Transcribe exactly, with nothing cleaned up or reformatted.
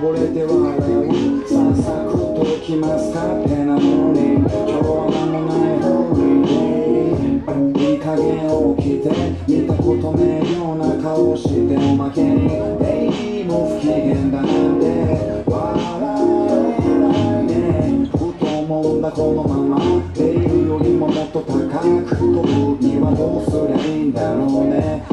ぼれて笑うさあサクッと来ますかってなのに今日は何もないホーリーいい加減起きて見たことねえような顔しておまけにベイビーも不機嫌だなんて笑えないねふと思うんだこのままレールよりももっと高く飛ぶにはどうすりゃいいんだろうね